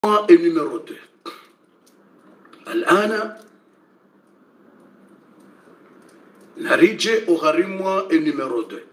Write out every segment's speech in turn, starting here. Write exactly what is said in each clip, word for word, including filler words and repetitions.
Et numéro deux. الآن نرجع أغريموا et numéro deux.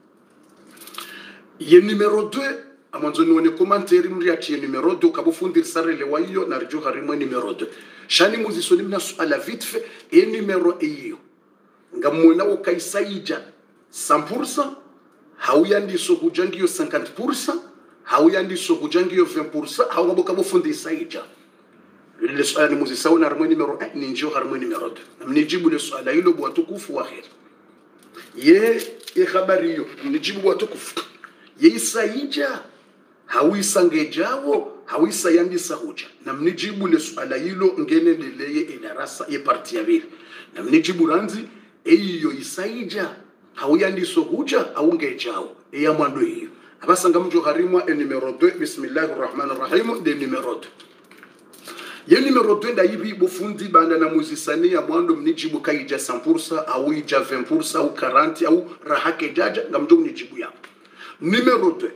Ye numéro deux, amanzo nione commentaire mriachi numéro deux kabufundir sarele wayo narjo harimo numéro deux. Shani muzisoni mna suala vite fait et numéro iyo. Ngamona ukaisaija cent pour cent, hauyandiso hujangiyo cinquante pour cent, hauyandiso hujangiyo vingt pour cent, haubo kabufundir saija. Le suala ni muzisaona harimo numéro un, ninjo harimo numéro deux. Mnijibu le suala hilo bwa tukufu wa khair. Ye e habari hiyo mnijibu bwa tukufu. Yeisaija hawisangejawo hawisayandisa huja na mnijibu le suala hilo ngene leleye idarasa ye parti ya vile na mnijibu ranzi eyo isaija hawiyandiso huja au ngejawo eya mwando hiyo abasanga mjo harimwa e numero deux bismillahir rahmanir rahim de numero deux ye numero deux da yibi bufundi banda na muzisani ya mwando mnijibu kaija cent pour cent au ija vingt pour cent au quarante au rahake jaja ngamjo mnijibu ya numéro deux.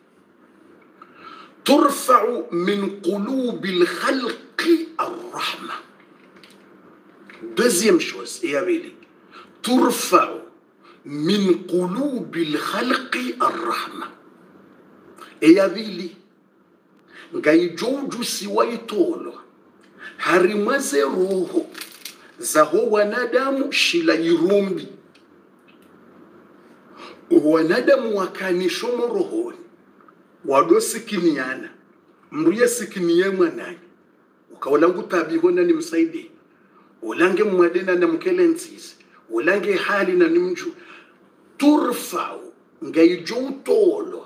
ترفع من قلوب الخلق الرحمة. Deuxième chose, et avec ترفع من قلوب الخلق الرحمة. Et avec ngai joju siwaitolo harimaze roho zaho wanadamu shila irumbi wanadamu wakanishomo rohoni wadosikiniana mruye sikiniye mwanani ukawalangu tabihona ni msaidi ulange mwadena na mkelenzizi ulange hali na nimju turfau ngaijutolo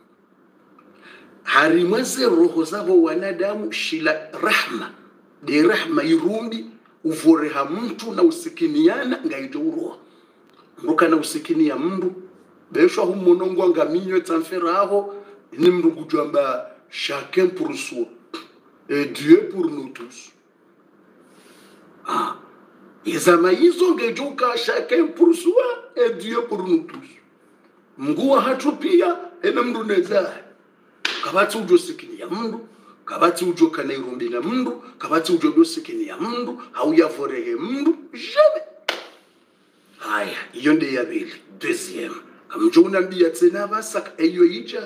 harimaze roho zabo wanadamu shila rahma de rahma irumbi uvoreha mtu na usikiniana ngaijuro mruka na usikinia mndu besho humonongo ngaminyo tsanferaho ni mndu jamba chacun pour soi et Dieu pour nous tous. Ah, izama hizo ngejuka chacun pour soi et Dieu pour nous tous. Mngua hatu pia ena mndu neza kabati ujo sikinia mndu kabati ujo kanairumbina mndu kabati ujo do sikinia mndu hauyaforehe mndu jamais. Haya iyo nde ya pili. Deuxième, kamjona mbia tena basa eyo ija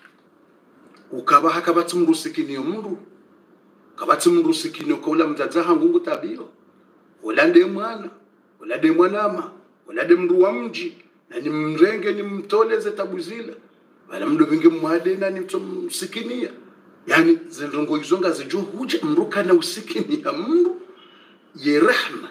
ukabaha kabati mndu sikinio mndu kabati mndu sikinio kola mzazaha ngungu tabio ulande mwana ulande mwanama ulande mndu wa mji na ni mrenge ni mtoleze tabuzila wala mndu vingi mwade ni msikinia yani zindongo izonga zijo huje mruka na usikinia mndu ye rahma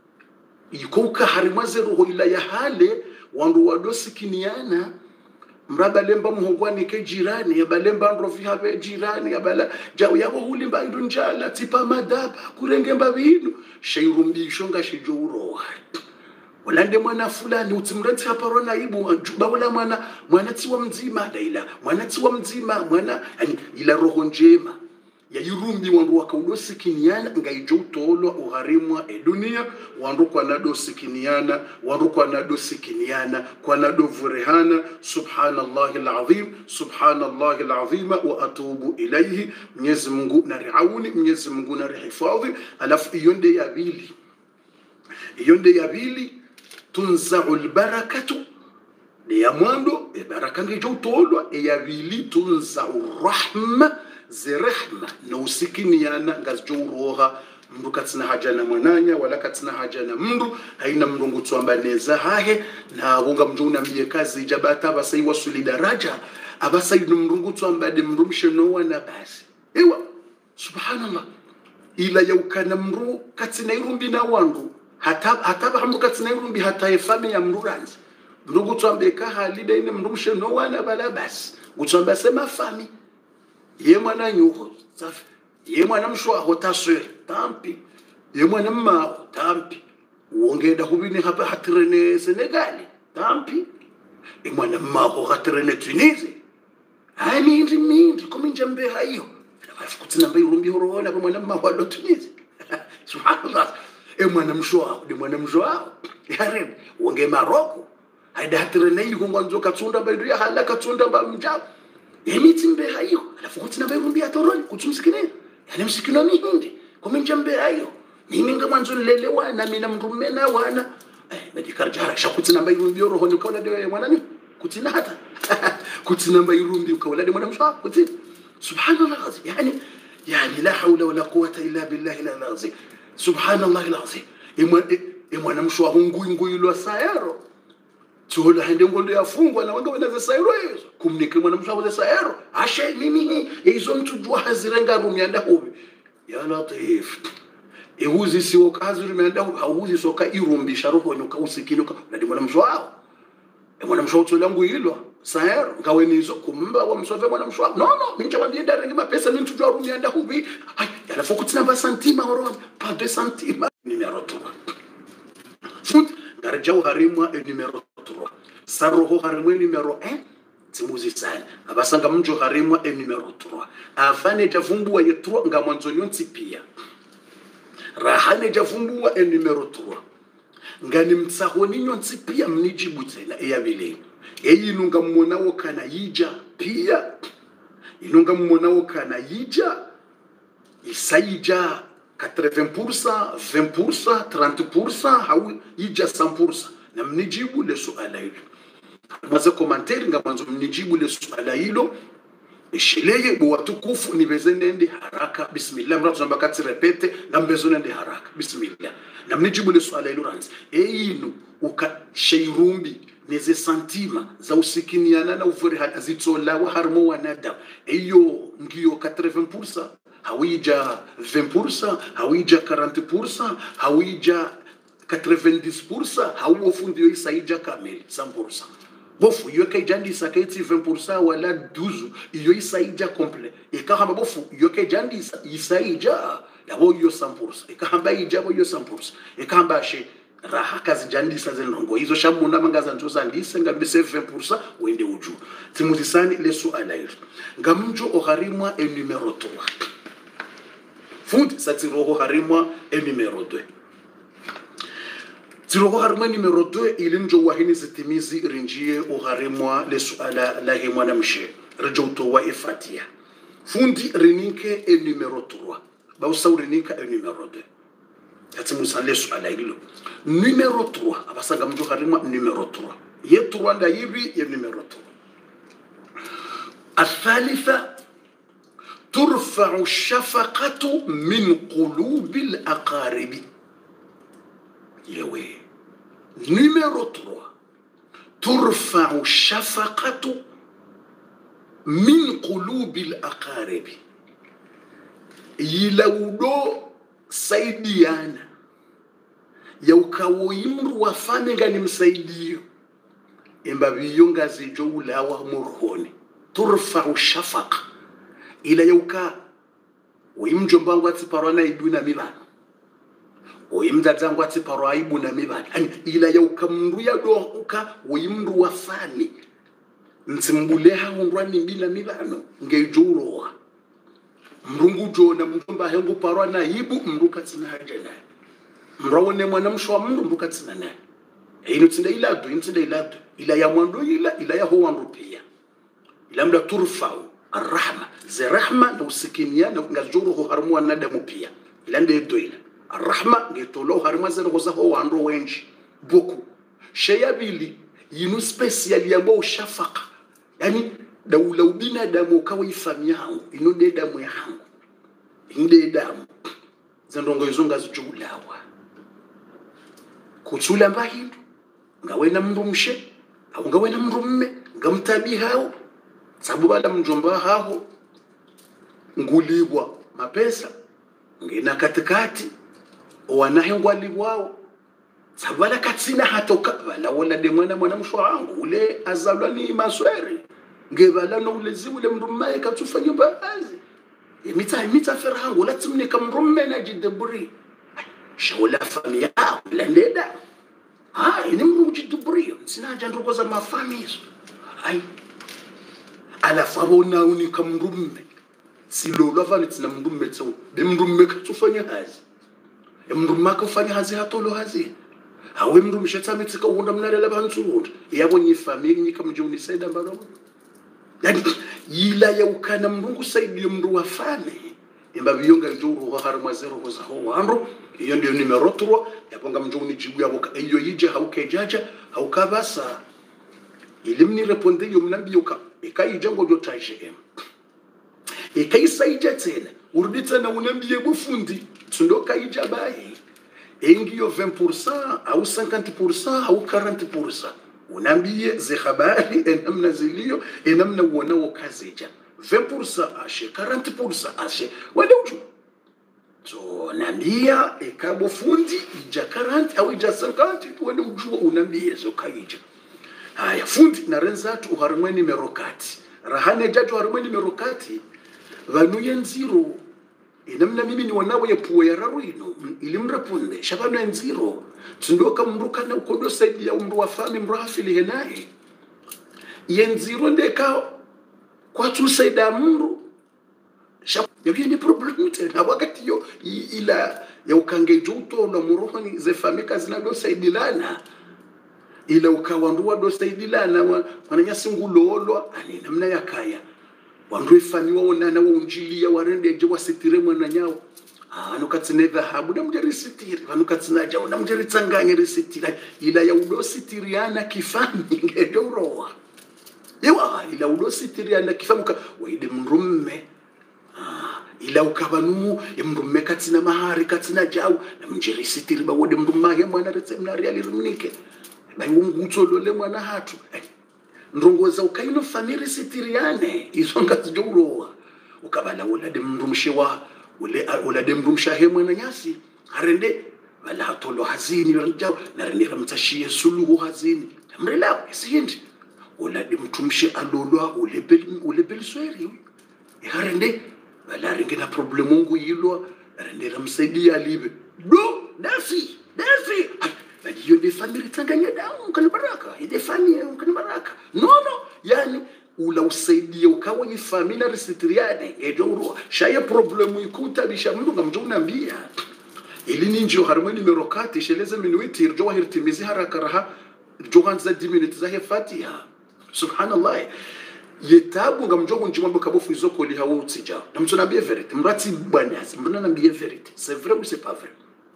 ikuka harimaze roho ila ya hale wandu wadosikiniana mraba lemba muhongwani ke jirani ya balemba ndrofi habe jirani ya bala jawo yabo hulimba ndunjala tipa madaba kurengemba binu sheirumbi shonga shijuro walande mwana fulani utimrenti haparona ibu juba wala mwana mwana tiwa mzima daila mwana tiwa mzima mwana yani ila roho njema ya yirumbi wandu wakaudosikiniana ngaijo utolo uharimwa e dunia wandu kwa nado sikiniana wandu kwa nado sikiniana kwa nado vurehana subhanallahi alazim subhanallahi alazima wa atubu ilayhi Mwenyezi Mungu na riauni Mwenyezi Mungu na rihifadhi alafu iyonde ya bili iyonde ya bili tunza'u albarakatu ya mwando e baraka ngaijo utolo e ya bili tunza'u rahma zirahma na usikiniana ngazijouroha mndu katina haja na mwananya wala katina haja na mndu haina mndungu tuamba neza hahe na wunga mjuna miye kazi jabata abasa iwa suli daraja abasa inu mndungu tuamba de mndu mshenowa na basi ewa subhanallah ila yaukana mndu katina irumbi na wandu hataba mndu katina irumbi hata efame ya mndu ranzi mndungu tuamba eka halida ine mndu mshenowa na bala basi gutuamba sema fami ye mwana nyuho safi ye mwana mshwa hotaswe tampi ye mwana mma tampi uongeda hubini hapa hatrene Senegali tampi ye mwana mma ho hatrene Tunisia ai mingi mingi kominja mbe hayo kutina mbe urumbi horoona kwa mwana mma wa Tunisia subhanallah ye mwana mshwa de mwana mshwa yareb uonge Maroko haida hatrene yuko ngwanzo katunda mbe ya hala katunda mba mjao emiti mbe hayo alafu kutina mbe urumbi atoroni kutumsikine yani msikino mihindi kuminjambe ayo mimi ngamanzo lelewa na mina mrumena wana eh medikarjara shakuti namba irumbi roho ni ukawala de mwana ni kutina hata kuti namba irumbi ukawala de mwana mshwa kuti subhanallah azim yani yani la hawla wala quwwata illa billahi al-azim subhanallah al-azim imwa imwana mshwa hungu nguyilo sayaro Tula hende ngondo yafungwa na wanga wanaza sayro hizo kumnike mwana mshwa sayaro ashe mimi hizo mtu jua hazirenga rumianda hobi ya latif ehuzi siwo kazi rumianda hauzi soka irumbisha roho nuka usikinuka na mwana mshwa e mwana mshwa tulangu hilo sayaro ngawe nizo kumba wa mshwa mwana mshwa no no minja wambie darengi mapesa mtu jua rumianda hobi ay yalafu kutina santima oro pa de santima numero trois foot garjau harimwa e numero trois saroho harimwa numero un timuzi sana abasanga mjo harimwa e numero trois afane javumbu ye trois ngamanzo nyonti pia rahane javumbu e numero trois ngani mtsahoni nyonti pia mnijibu tena eyabile eyinunga mmona wokana yija pia inunga mmona wokana yija isaija quatre-vingts pour cent, vingt pour cent, trente pour cent, hawi yija cent pour cent. Na mnijibu le suala hilo. Mwaza komanteri nga mwanzo mnijibu le suala hilo. Ishileye watukufu nibeze nende haraka. Bismillah. Mra tuzamba kati repete na mbezo nende haraka. Bismillah. Na mnijibu le suala hilo ranzi. Einu uka sheirumbi neze santima za usikiniana na uvuri hazitola wa harmo wanada. Eyo ngiyo quatre-vingts pour cent. Hawija vingt pour cent, hawija quarante pour cent, hawija quatre-vingt-dix pour cent, hawo fundi yo isaija kamili cent pour cent. Bofu yo kaijandi saketi vingt pour cent wala douze yo isaija complet. Ikahamba bofu yo kaijandi isaija yabo yo cent pour cent. Ikahamba ijabo yo cent pour cent. Ikahamba she raha kazi jandi sazenongo hizo shamuna mangaza njoza ndise ngabise vingt pour cent wende uju. Timuzisani lesu alair. Ngamjo oharimwa e numero trois. Food satiroho harimwa e numero deux. Tiroho harimwa numero deux ilinjo wahini zitimizi rinjie o harimwa le suala la himwa na mshe. Rejoto wa ifatia. Fundi rininke e numero trois. Bausa urinika e numero deux. Yatimusa le suala hilo. Numero trois. Abasanga mjo harimwa numero trois. Ye trois nda hivi ye numero trois. الثالثة ترفع الشفقة من قلوب الأقارب. يوي نيميرو ثلاثة ترفع الشفقة من قلوب الأقارب. يلودو سيديانا يوكاو يمرو وفانغا نمسيديو إمبا بيونغا زيجو لاوا مرهوني. ترفع الشفقة إلى يوكا ويمجمبا واتي بارانا يبونا ميبان ويمدادان واتي بارا يبونا ميبان إلى يوكا مرويا دوكا ويمرو وفاني نتمبوليها ونراني بينا ميبانو نجيجوروها mrungu jona mjomba hengu parwana yibu mruka tina jana mrawone mwana mshwa mndu mruka tina na ino tinda iladu intinda iladu ila ya mwando ila ila ya ho wandu pia ila mda turfau arrahma ze rahma na usikinia na ngajuruhu harmu na damu pia ila nde doila arrahma ngetolo harmu ze ngoza ho wandu wenji boku shayabili yinu special yambo ushafaka yani daula ubina damu kawa ifami yangu inode damu yangu inde damu zandongo izonga zijulawa kuchula mbahindu ngawe na mndu mshe au ngawe na mndu mme ngamtabi hao sababu bala mjomba hao ngulibwa mapesa ngina katikati wanahengwa libwao sababu bala katsina hatoka bala wala de mwana mwana mshwa wangu ule azalwa ni masweri ngebala no ulezi ule mrumme katufanya baazi imita imita ferhangu la tumne kam rumme na jidburi shawla famia la ndeda ha ini mru jidburi sina jandu koza mafamis ai ala fabona uni kam rumme silo la valit na mrumme tso de mrumme katufanya hazi mrumme kufanya hazi hatolo hazi hawe mrumme shetamitika unda mnale la bantu yabo ni famili ni kam juni saida mbalo yani yila ya ukana mrungu saidi mru wafane imba biyonga juru harma zero koza ho wando iyo ndio numero tatu yaponga mjuni jibu yabo iyo yije hauke jaja haukabasa ilimni reponde yo mnambiyoka ikaija ngo jotaje em ikaisa ija tena urudi tena unambiye bufundi tundoka ija bayi engiyo vingt pour cent au cinquante pour cent au quarante pour cent unambiye ze habari enamna zilio enamna uona wakazija vingt pour cent ashe quarante pour cent ashe wale uju so nambia ekabo fundi ija quarante au ija cinquante wale uju unambiye zo kaija haya fundi na renzatu uharimweni merokati rahane jatu uharimweni merokati vanuye nziro inamna mimi ni wanawe ya puwa ya raruino ilimrapunde shabano nziro tundoka mruka na ukodo saidi ya umru wafami mrahafili henae yenziro ndeka kwa tu saida mru yabiye ni problemu tena wakati yo ila ya ukangejo utola murohani ze famika zinado saidilana ila ukawanduwa do saidilana wananyasi ngulolo ani namna ya kaya wandu ifaniwa onana wa unjilia warende je wasitire mwana nyao anu katsine dhahabu na mjeri sitiri anu katsina jao na mjeri tsanganye risitira ila ya ulo sitiriana kifani ngejo roa yewa ila ulo sitiriana kifani ka waide mrumme ila ukabanu mrumme katsina mahari katsina jao na mjeri sitiri ba wode mrumma he mwana retsemna reali rumnike na ngutsolole mwana hatu ndongoza ukaino family sitiriane isonga tjouroa ukabala wala de mrumshewa ule ula de mrumshahe mwana nyasi harende wala hatolo hazini ranja na rende ramtashie suluhu hazini mrela siyindi wala de mtumshe alolwa ule bel ule belsweri harende wala ringena problemu ngo yilwa rende ramsaidia libe do nasi nasi na hiyo de family tanganya damu kana baraka ide family kana baraka no no yani ula usaidia ukawa ni family resitiriane ejo shaya problemu ikuta bishamdu ngamjuna mbia ili ninjo harmoni merokati sheleze minuiti irjo hirtimizi haraka raha johan za dix minutes za fatiha subhanallah yetabu ngamjogo njimambo kabofu izoko li hawo tsija namtunambie verite mrati banyasi mbona nambie verite c'est vrai ou c'est pas vrai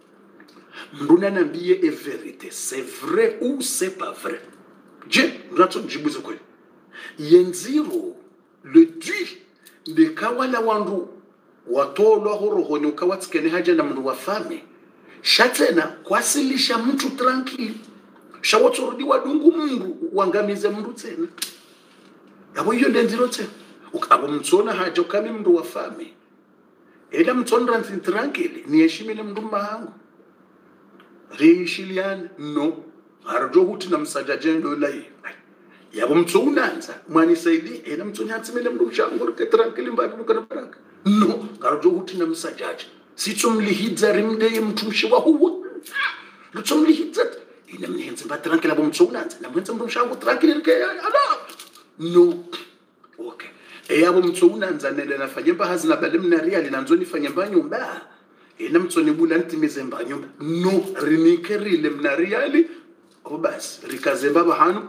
mbona nambie est vérité c'est vrai ou c'est pas vrai je mrato njibuze kweli yenziro le dui de kawala wandu watolo horo ni ukawatsikene haja na mndu wafame shatena kwasilisha mtu tranquille shawotsorudi wadungu mungu wangamize mndu tena yabo hiyo ndenziro tena ukabo mtsona haja kama mndu wafame ela mtsonra tranquille ni heshimile mndu mahangu reishilian no arjo huti na msajajendo lai yabo mtsonanza mwani saidi ela mtsonyatsimele mndu mshango ke tranquille mbabu kana baraka no arjo huti na msajaji situmlihidza rimde mtumshi wa huwa lutumlihidza ina mnenze ba tranquille abo mtsonanza na mwenze mndu mshango tranquille ke ala no okay eyabo mtsonanza nele nafanye mba hazina balimna real nanzoni fanye mba nyumba ina mtsoni bula ntimize mba nyumba no rinikerile mna real obas rikazemba bahanu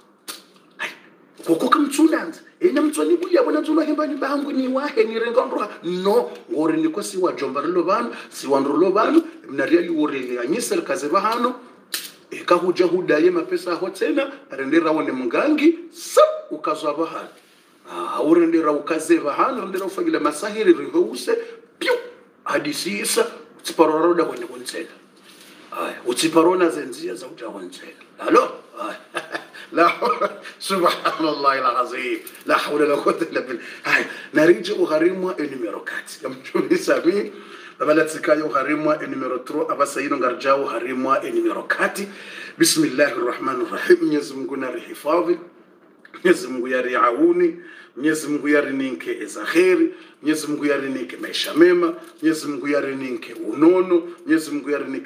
koko kamtsunanza ina mtsoni bula yabona nzula hemba nyumba hangu ni wahe ni rengondro no ngori niko si wajombarelo banu si wandrolo banu mna real wori anyisel kazeba hano ekahuja hudaye mapesa ho tena rendera wone mngangi sa ukazwa bahana ah urendera ukazeva hano rendera ufagila masahiri rihouse piu hadisisa tsiparoroda kwenye konsela aya utsiparona zenzia za utaonsela alo la subhanallah alazim la hawla la quwwata illa billah aya narije uharimwa numero kati kamchuni sami babala tsikayo harimwa numero tatu abasayino ngarjao harimwa numero kati bismillahir rahmanir rahim Mwenyezi Mungu na rihifadhi Mwenyezi Mungu yariauni Mwenyezi Mungu yarininke ezaheri Mwenyezi Mungu yarininke maisha mema Mwenyezi Mungu yarininke unono Mwenyezi Mungu yarininke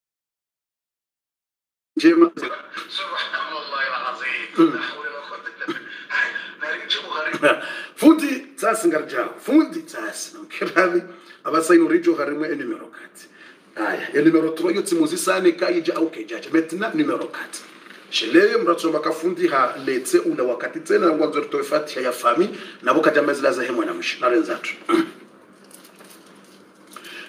jema subhanallah alazim la hawla la quwwata illa billah narije uharimwa fundi tsasi ngarjao fundi tsasi nkirabi abasayino rijo harimwa numero kati aya ya numero tatu yo tsimuzi sane kaija au kejaje maintenant numero quatre sheleyo mratso bakafundi ha letse ula wakati tena ngwanzo ritoe fatiha ya fami nabo kajamezila za hemwa na mshi narenzatu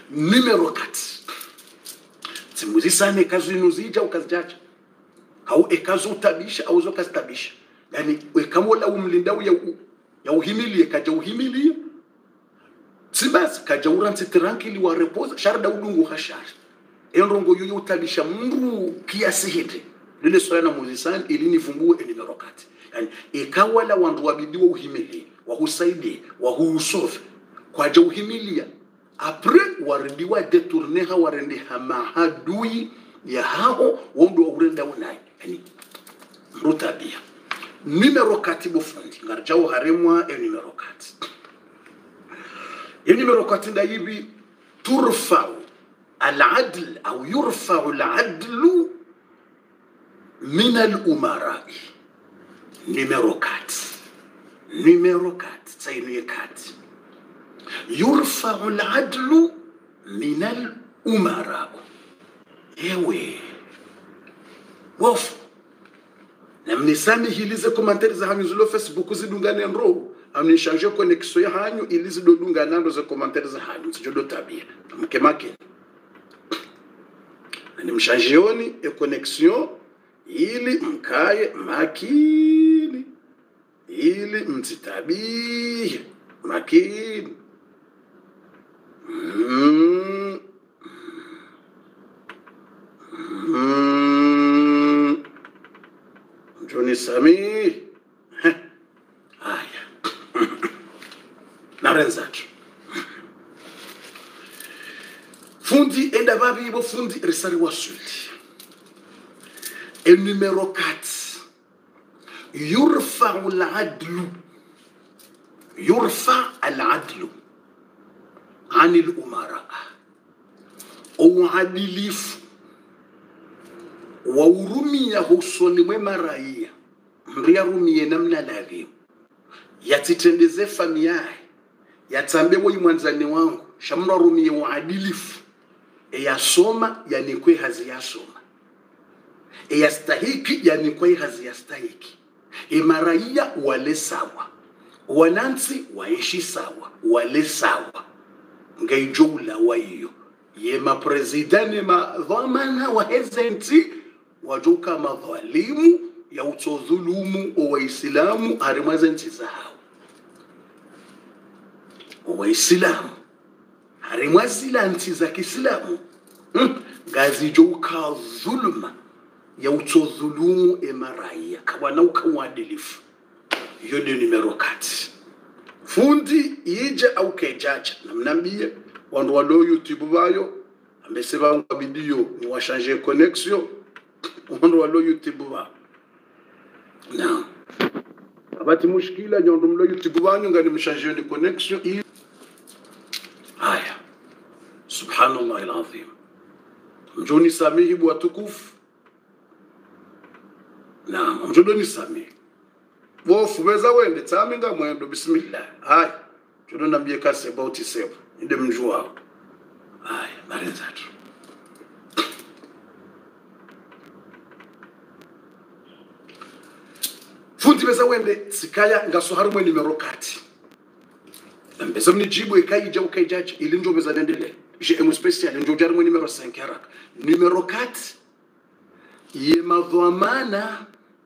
numero kati timuzisane kazi nuzija ukazijaja au ekazo utabisha au zo kazitabisha yani wekamola umlindau ya ya uhimilie kaja uhimilie sibasi kaja uranti tranquili wa repose sharda udungu hashari enrongo yoyo utabisha mndu kiasi hidi lile swala na muzisani ili nifumbue numero kati yani ekawala wandu wabidi wa uhimilie wa husaidi wa huusofe kwa ja uhimilia apre warendiwa detourneha warendiha mahadui ya hao wondo wa urenda unai yani mrutabia numero kati bofundi ngarjao haremwa e numero kati e numero kati nda hivi turfau al-adl au yurfau al-adlu min al-umarai numero kati numero kati tsainu kati yurfau al-adlu min al-umarai ewe wofu na mnisani hilize komantari za hanyu zilo Facebook zidungane nro amnishange connexion ya hanyu ilizi dodungana ndo za komantari za hanyu sijodo tabia mkemake ni mshanjioni e connexion ili mkaye makini ili mtitabie makini mm. Mm. Joni Sami haya narenzatu fundi enda babi bo fundi risari wasuli el numero quatre yurfa al-adlu yurfa al-adlu عن الأمراء وعدليف وورمية husoni mwema raia mria rumie namna lavyo yatitendeze familia yatambe wo mwanzani wangu shamra rumie uadilifu e yasoma yanikwe hazi yasoma e yastahiki yanikwe hazi yastahiki e maraia wale sawa wanansi waishi sawa wale sawa ngaijula waiyo yema presidenti ma dhamana wa hezenti wajuka madhalimu ya utodhulumu wa waislamu harimazenti zao wa waislamu harimwazilanti za kiislamu hmm? gazi joka dhulma ya utodhulumu emaraia kawana ukawadilifu yode numero kati fundi ije au kejaja namnambie wandu walo YouTube bayo amesema video ni washange connexion wandu walo YouTube ba na abati mushkila nyondo mlo YouTube banyu ngani mshange ni connexion hii haya subhanallah alazim mjoni samihi bwa tukufu na mjoni samihi wofu beza wende taminga mwendo bismillah hai tudo nambie kasi about yourself inde mjua hai marenzatu fundi beza wende sikaya ngasoharu mwe numero kati mbeza mnijibu ikaija ukaijaji ili njo beza nendele je emu special njo jari mwe numero cinq haraka numero kati yema dhamana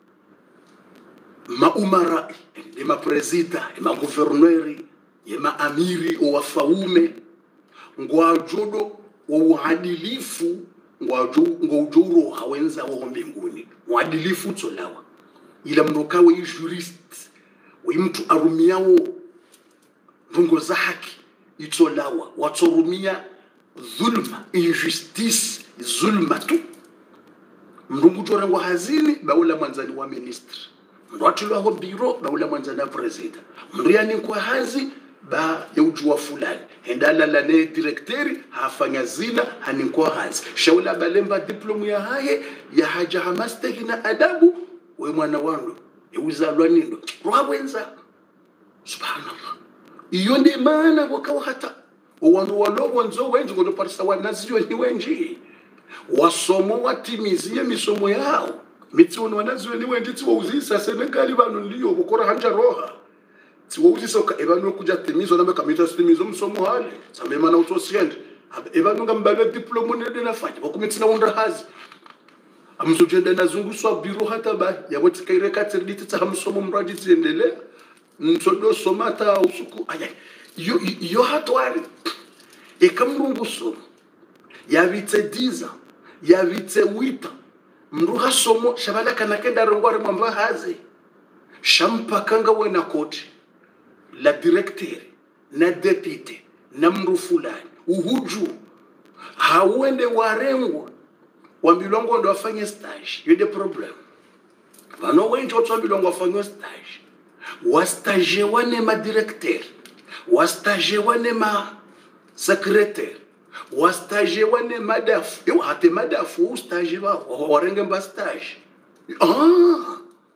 ma umarai ma presida ma guverneri ma amiri wa faume ngwajodo wa uadilifu ngwajo ngojoro hawenza wa mbinguni uadilifu tolawa ila mnokawe jurist wa mtu arumiao ndungo za haki itolawa watorumia dhulma injustice zulma tu ndungu jorango hazini baula manzani wa minister watu lwa biro na ule mwanzana president mriani kwa hazi ba yaujua fulani endala la ne directori hafanya zina hanikwa hazi shaula balemba diploma ya haye ya haja hamaste na adabu we mwana wangu yauzalwa nindo rwawenza subhanallah iyo ndi maana wakawa hata wandu walogo nzo wengi ngodo parsa wanazio ni wengi wasomo watimizie misomo yao mitsono wanazwe ni wengi tiwo uzisa Senegal bano ndiyo bukora hanja roha tiwo uzisa ka ebano kuja timizo na mekamita timizo msomo hali samema na utosiende eba nunga mbalo diploma nende nafanya bakumetina undra hazi amsojenda nazunguswa biro hata ba yabo tikaireka tsediti tsa hamsomo mradi tiendelea nsodo somata usuku aya yo yo hatwari ekamrunguso yavitse diza yavitse wita mruha somo shabala kana kenda rongwari mamba hazi shampa kanga wena koti la directeur na deputy na mru fulani uhuju hawende warengwa wambilongo ndo afanye stage yode problem vano wengi watu wambilongo afanye stage wa stage wane ma directeur wa stage wane ma secrétaire wa stage wane madafu yo hate madafu stage ba warenge mba stage ah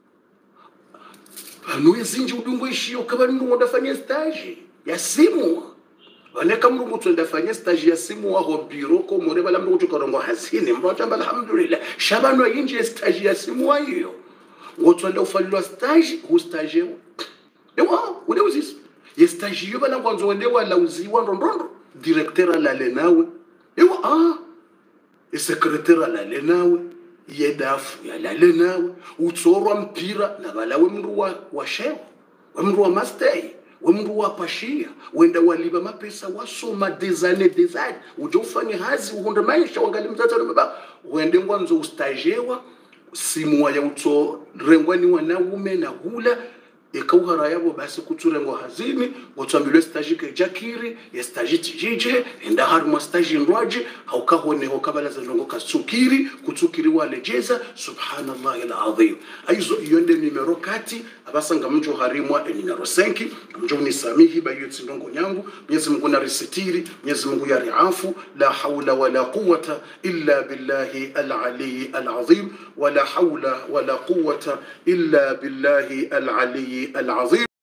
vano ezinji udungo ishio kaba ndungo ndafanye stage ya simu wane kamrungu twendafanye stage ya simu wa ho biro ko more bala mrungu tukorongo hazini mbotamba alhamdulillah shabano yinje stage ya simu wa hiyo ngotwenda ufalilwa stage hu stage ewa ule uzisi ye stage yo bala kwanzo wende wala uziwa ndondondo directeur la lenawe ewa ah e secrétaire la lenawe ye dafu ya la lenawe utsorwa mpira na bala we mru wa wa shewa we mru wa master wemru wa pashia wenda waliba mapesa wasoma dezane dezane uje ufanye hazi uhonda maisha wangali mtata baba wende ngwanzo ustajewa simu ya uto rengwani wanaume na hula ekauhara yabo basi kuturengo hazini ngotwambilwe stage ke jakiri ya stage tijije enda harimo stage ndwaje haukahone hokabala za ndongo kasukiri kutukiri wale jeza subhanallahi alazim aizo yonde numero kati abasanga mjo harimwa numero cinq mjo ni samihi bayuti ndongo nyangu Mwenyezi Mungu na risitiri Mwenyezi Mungu ya riafu la hawla wala quwwata illa billahi al-ali al-azim wala hawla wala quwwata illa billahi al-ali العظيم.